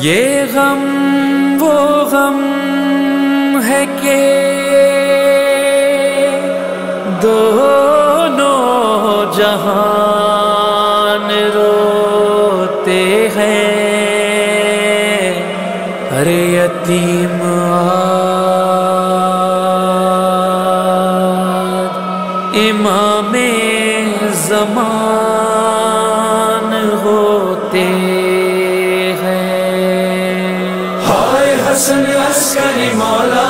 یہ غم وہ غم ہے کہ دونوں جہان روتے ہیں. ارے یتیم آج امام زمان ہوتے ہیں. ہائے حسن عسکری مولا،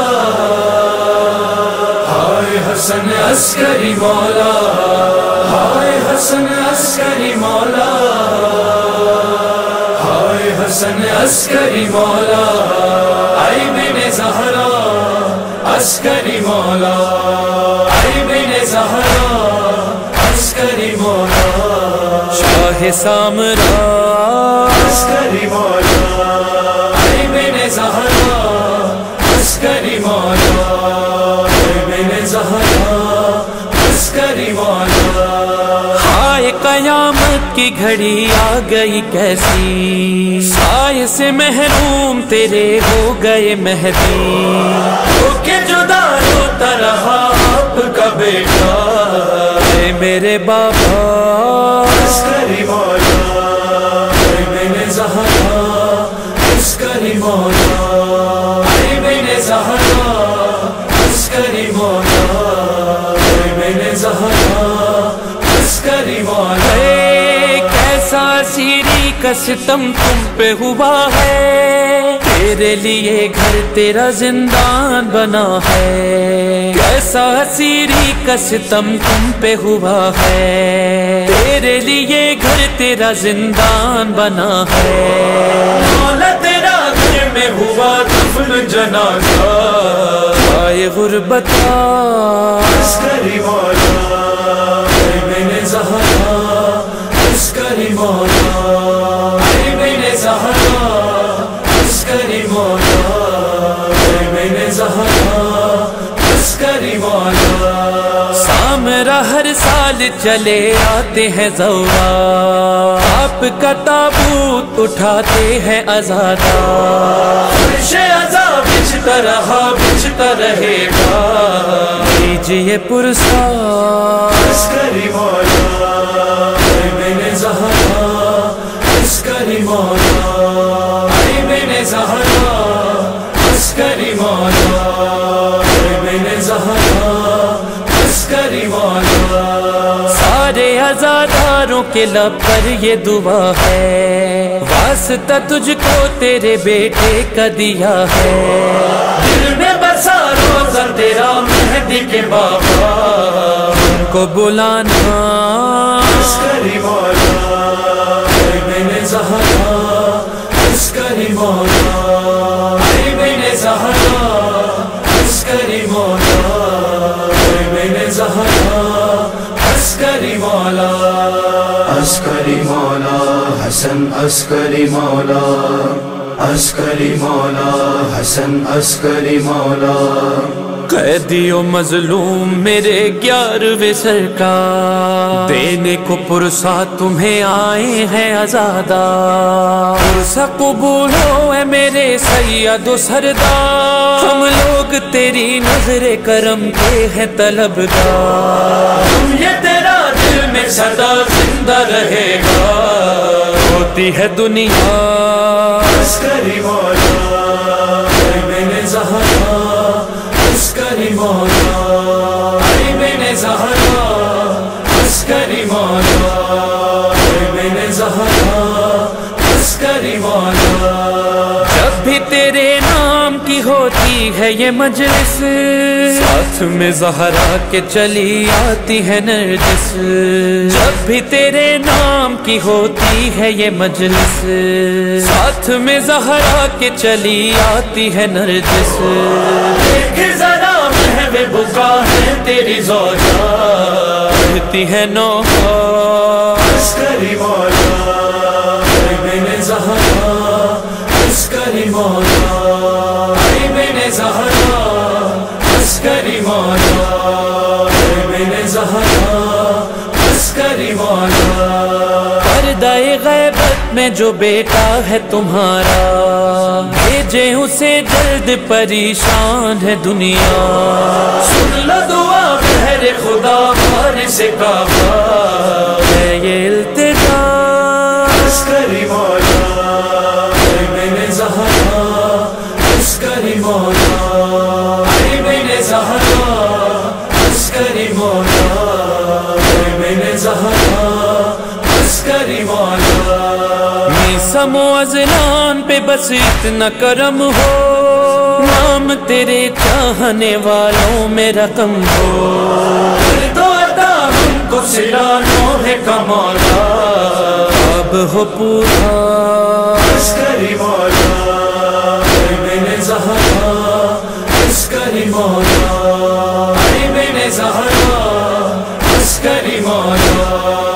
ہائے حسن عسکری مولا، ہائے حسن عسکری مولا، ہائے حسن عسکری مولا، اے بن زہرا عسکری مولا، اے بن زہرا عسکری مولا، شاہ سامرا عسکری مولا، اے بن زہرا عسکری مولا، اے بن زہرا عسکری مولا. ہائے قیامت کی گھڑی آ گئی کیسی، سائے سے محروم تیرے ہو گئے مہدی. ہو کے جدا روتا رہا آپ کا بیٹا، اے میرے بابا عسکری مولا، اے بن زہرا عسکری مولا، اے بن زہرا عسکری مولا، اے بن زہرا عسکری مولا. اے کیسا سیری کا ستم تم پہ ہوا ہے، تیرے لیے گھر تیرا زندان بنا ہے. کیسا سیری کا ستم تم پہ ہوا ہے، تیرے لیے گھر تیرا زندان بنا ہے. مولا تیرا گھر میں ہوا دفن جنازہ، آئے غربتا عسکری مولا، اے بن زہرا عسکری مولا، اے بن زہرا عسکری مولا، اے بن زہرا عسکری مولا. سامرا ہر سال چلے آتے ہیں زورا، آپ کا تابوت اٹھاتے ہیں آزادہ. فرش عزا بچھتا رہا بچھتا رہے گا، کیجیے پرسا عسکری مولا، اے بن زہرا عسکری مولا، اے بن زہرا عسکری مولا، اے بن زہرا عسکری مولا. سارے عزاداروں کے لب پر یہ دعا ہے، واسطہ تجھ کو تیرے بیٹے کا دیا ہے. دل میں بسا روزہ تیرا مہدی کے بابا، ان کو بلانا عسکری مولا، اے بن زہرا عسکری مولا، اے بن زہرا عسکری مولا، اے بن زہرا عسکری مولا. عسکری مولا حسن عسکری مولا، عسکری مولا حسن عسکری مولا. قیدی و مظلوم میرے 11ویں سرکار، دینے کو پرسا تمہیں آئے ہیں آزادہ. پرسا قبول ہو اے میرے سید و سردار، ہم لوگ تیری نظر کرم کے ہیں طلبگار. یہ تیرا دل میں سدا زندہ رہے گا، ہوتی ہے دنیا عسکری مولا، اے بن زہرا عسکری مولا، اے بن زہرا عسکری مولا، اے بن زہرا عسکری مولا. جب بھی تیرے نام کی ہوتی ہے یہ مجلس، ساتھ میں زہرا کے چلی آتی ہے نرجس. جب بھی تیرے نام کی ہوتی ہے یہ مجلس، ساتھ میں زہرا کے چلی آتی ہے نرجس. دیکھ ذرا محو بکا ہے تیری زوجہ، کہتی ہے نوحہ عسکری مولا، اے بن زہرا عسکری مولا، اے بن زہرا عسکری مولا، اے بن زہرا عسکری مولا. پردہ غیبت محبت میں جو بیٹا ہے تمہارا، بھیجے اسے جلد پریشان ہے دنیا. سن لو دعا بہر خدا وارث کعبہ ہے یہ التجا، عسکری مولا بن زہرا، عسکری مولا بن زہرا، عسکری مولا بن زہرا، عسکری مولا. میسم و ازلان پہ بس اتنا کرم ہو، نام تیرے چاہنے والوں میں رقم ہو. تو عطا ہم کو سلانوں ہے کمالا، اب ہو پورا عسکری مولا بن زہرا، عسکری مولا بن زہرا، عسکری مولا.